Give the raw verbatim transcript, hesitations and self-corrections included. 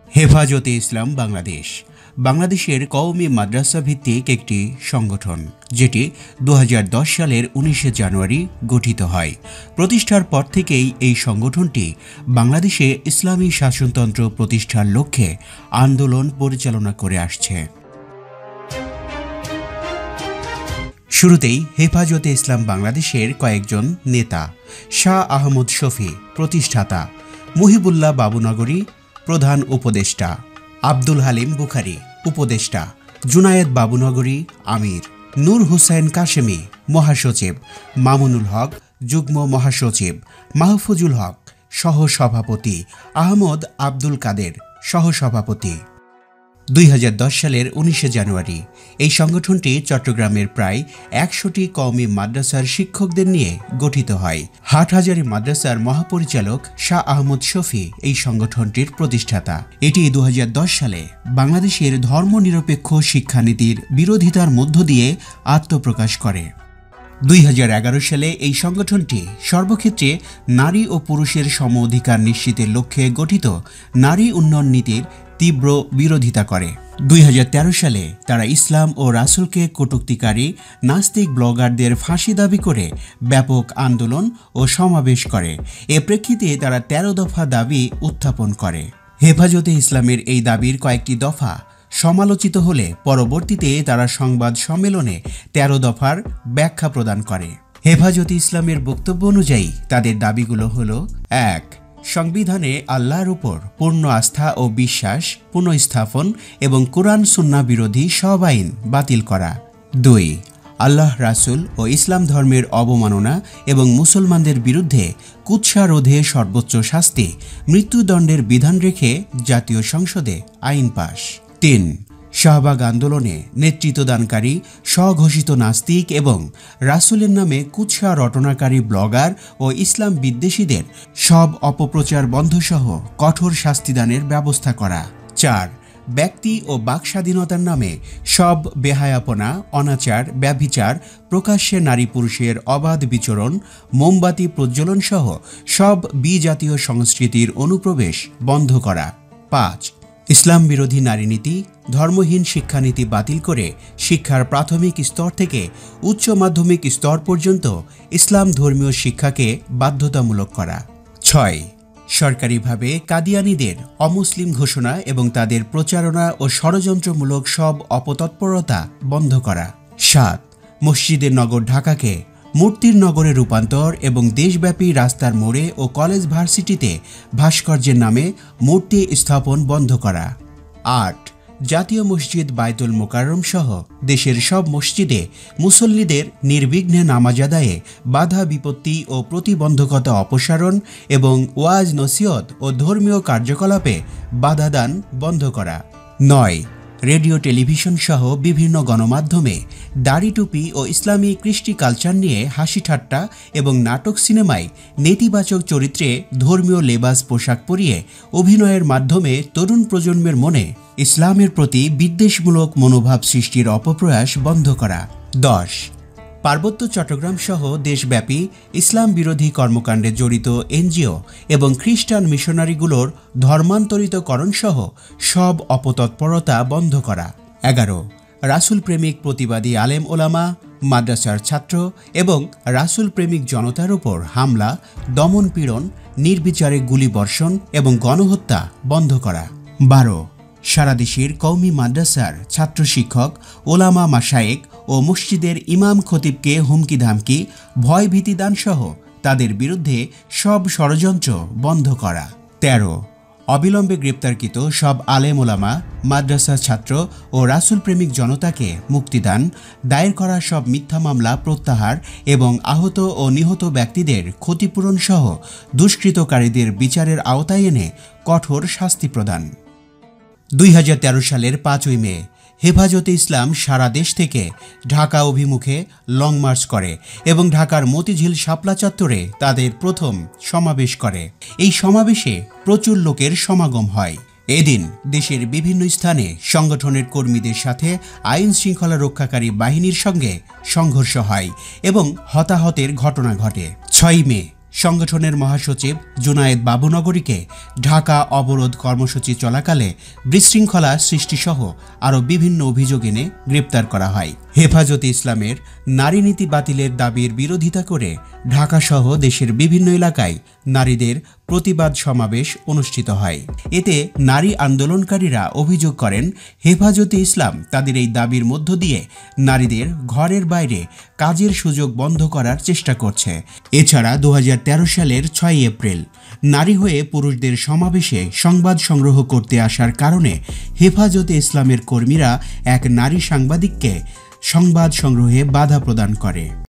হেফাজতে ইসলাম বাংলাদেশ বাংলাদেশের কওমি মাদ্রাসা ভিত্তিক একটি সংগঠন, যেটি দু হাজার দশ সালের উনিশে জানুয়ারি গঠিত হয়। প্রতিষ্ঠার পর থেকেই এই সংগঠনটি বাংলাদেশে ইসলামী শাসনতন্ত্র প্রতিষ্ঠার লক্ষ্যে আন্দোলন পরিচালনা করে আসছে। শুরুতেই হেফাজতে ইসলাম বাংলাদেশের কয়েকজন নেতা: শাহ আহমদ শফি, প্রতিষ্ঠাতা; মুহিবুল্লাহ বাবুনগরী, প্রধান উপদেষ্টা; আব্দুল হালিম বুখারী, উপদেষ্টা; জুনায়েদ বাবুনগরী, আমির; নূর হুসাইন কাশেমি, মহাসচিব; মামুনুল হক, যুগ্ম মহাসচিব; মাহফুজুল হক, সহসভাপতি; আহমদ আব্দুল কাদের, সহসভাপতি। দুই হাজার দশ সালের উনিশে জানুয়ারি এই সংগঠনটি চট্টগ্রামের প্রায় একশোটি কওমি মাদ্রাসার শিক্ষকদের নিয়ে গঠিত হয়। হাটহাজারী মাদ্রাসার মহাপরিচালক শাহ আহমদ শফি এই সংগঠনটির প্রতিষ্ঠাতা। এটি দু হাজার দশ সালে বাংলাদেশের ধর্মনিরপেক্ষ শিক্ষানীতির বিরোধিতার মধ্য দিয়ে আত্মপ্রকাশ করে। দুই হাজার এগারো সালে এই সংগঠনটি সর্বক্ষেত্রে নারী ও পুরুষের সম অধিকার নিশ্চিতের লক্ষ্যে গঠিত নারী উন্নয়ন নীতির তীব্র বিরোধিতা করে। দুই হাজার তেরো সালে তারা ইসলাম ও রাসূলকে কটূক্তিকারী নাস্তিক ব্লগারদের ফাঁসি দাবি করে ব্যাপক আন্দোলন ও সমাবেশ করে। এ প্রেক্ষিতে তারা তেরো দফা দাবি উত্থাপন করে। হেফাজতে ইসলামের এই দাবির কয়েকটি দফা সমালোচিত হলে পরবর্তীতে তারা সংবাদ সম্মেলনে তেরো দফার ব্যাখ্যা প্রদান করে। হেফাজতে ইসলামের বক্তব্য অনুযায়ী তাদের দাবিগুলো হলো: এক, সংবিধানে আল্লাহর উপর পূর্ণ আস্থা ও বিশ্বাস পুনঃস্থাপন এবং কোরআন সুন্নাহ বিরোধী সব আইন বাতিল করা। দুই, আল্লাহ, রাসূল ও ইসলাম ধর্মের অবমাননা এবং মুসলমানদের বিরুদ্ধে কুৎসা রোধে সর্বোচ্চ শাস্তি মৃত্যুদণ্ডের বিধান রেখে জাতীয় সংসদে আইন পাশ। তিন, শাহবাগ আন্দোলনে নেতৃত্বদানকারী স্বঘোষিত নাস্তিক এবং রাসূলের নামে কুৎসা রটনাকারী ব্লগার ও ইসলাম বিদ্বেষীদের সব অপপ্রচার বন্ধসহ কঠোর শাস্তিদানের ব্যবস্থা করা। চার, ব্যক্তি ও বাক স্বাধীনতার নামে সব বেহায়াপনা, অনাচার, ব্যভিচার, প্রকাশ্যে নারী পুরুষের অবাধ বিচরণ, মোমবাতি প্রজ্বলন সহ সব বিজাতীয় সংস্কৃতির অনুপ্রবেশ বন্ধ করা। পাঁচ, ইসলাম বিরোধী নারীনীতি, ধর্মহীন শিক্ষানীতি বাতিল করে শিক্ষার প্রাথমিক স্তর থেকে উচ্চ মাধ্যমিক স্তর পর্যন্ত ইসলাম ধর্মীয় শিক্ষাকে বাধ্যতামূলক করা। ছয়, সরকারিভাবে কাদিয়ানীদের অমুসলিম ঘোষণা এবং তাদের প্রচারণা ও ষড়যন্ত্রমূলক সব অপতৎপরতা বন্ধ করা। সাত, মসজিদের নগর ঢাকাকে মূর্তির নগরে রূপান্তর এবং দেশব্যাপী রাস্তার মোড়ে ও কলেজ ভার্সিটিতে ভাস্কর্যের নামে মূর্তি স্থাপন বন্ধ করা। আট, জাতীয় মসজিদ বায়তুল মোকাররম সহ দেশের সব মসজিদে মুসল্লিদের নির্বিঘ্নে নামাজ আদায়ে বাধা বিপত্তি ও প্রতিবন্ধকতা অপসারণ এবং ওয়াজ নসিহত ও ধর্মীয় কার্যকলাপে বাধা দান বন্ধ করা। নয়, রেডিও টেলিভিশন সহ বিভিন্ন গণমাধ্যমে দাড়ি টুপি ও ইসলামী কৃষ্টি কালচার নিয়ে হাসি ঠাট্টা এবং নাটক সিনেমায় নেতিবাচক চরিত্রে ধর্মীয় লেবাস পোশাক পরিয়ে অভিনয়ের মাধ্যমে তরুণ প্রজন্মের মনে ইসলামের প্রতি বিদ্বেষমূলক মনোভাব সৃষ্টির অপপ্রয়াস বন্ধ করা। দশ, পার্বত্য চট্টগ্রাম সহ দেশব্যাপী ইসলাম বিরোধী কর্মকাণ্ডে জড়িত এনজিও এবং খ্রিস্টান মিশনারিগুলোর ধর্মান্তরিতকরণ সহ সব অপতৎপরতা বন্ধ করা। এগারো, রাসূল প্রেমিক প্রতিবাদী আলেম ওলামা, মাদ্রাসার ছাত্র এবং রাসূল প্রেমিক জনতার উপর হামলা, দমন পীড়ন, নির্বিচারে গুলিবর্ষণ এবং গণহত্যা বন্ধ করা। বারো, সারা দেশের কওমি মাদ্রাসার ছাত্র শিক্ষক, ওলামা মাশায়েখ ও মসজিদের ইমাম খতিবকে হুমকি ধামকি, ভয় ভীতি দান সহ তাদের বিরুদ্ধে সব ষড়যন্ত্র বন্ধ করা। তেরো, অবিলম্বে গ্রেপ্তারকৃত সব আলেম ওলামা, মাদ্রাসা ছাত্র ও রাসূল প্রেমিক জনতাকে মুক্তিদান, দায়ের করা সব মিথ্যা মামলা প্রত্যাহার এবং আহত ও নিহত ব্যক্তিদের ক্ষতিপূরণ সহ দুষ্কৃতকারীদের বিচারের আওতায় এনে কঠোর শাস্তি প্রদান। দুই হাজার তেরো সালের পাঁচই মে হেফাজতে ইসলাম সারা দেশ থেকে ঢাকা অভিমুখে লং মার্চ করে এবং ঢাকার মতিঝিল শাপলা চত্বরে তাদের প্রথম সমাবেশ করে। এই সমাবেশে প্রচুর লোকের সমাগম হয়। এদিন দেশের বিভিন্ন স্থানে সংগঠনের কর্মীদের সাথে আইন শৃঙ্খলা রক্ষাকারী বাহিনীর সঙ্গে সংঘর্ষ হয় এবং হতাহতের ঘটনা ঘটে। ছয় মে সংগঠনের মহাসচিব জুনায়েদ বাবুনগরীকে ঢাকা অবরোধ কর্মসূচি চলাকালে বিশৃঙ্খলা সৃষ্টিসহ আরও বিভিন্ন অভিযোগ এনে গ্রেপ্তার করা হয়। হেফাজতে ইসলামের নারী নীতি বাতিলের দাবির বিরোধিতা করে ঢাকাসহ দেশের বিভিন্ন এলাকায় নারীদের প্রতিবাদ সমাবেশ অনুষ্ঠিত হয়। এতে নারী আন্দোলনকারীরা অভিযোগ করেন, হেফাজতে ইসলাম তাদের এই দাবির মধ্য দিয়ে নারীদের ঘরের বাইরে কাজের সুযোগ বন্ধ করার চেষ্টা করছে। এছাড়া দু হাজার তেরো সালের ছয় এপ্রিল নারী হয়ে পুরুষদের সমাবেশে সংবাদ সংগ্রহ করতে আসার কারণে হেফাজতে ইসলামের কর্মীরা এক নারী সাংবাদিককে সংবাদ সংগ্রহে বাধা প্রদান করে।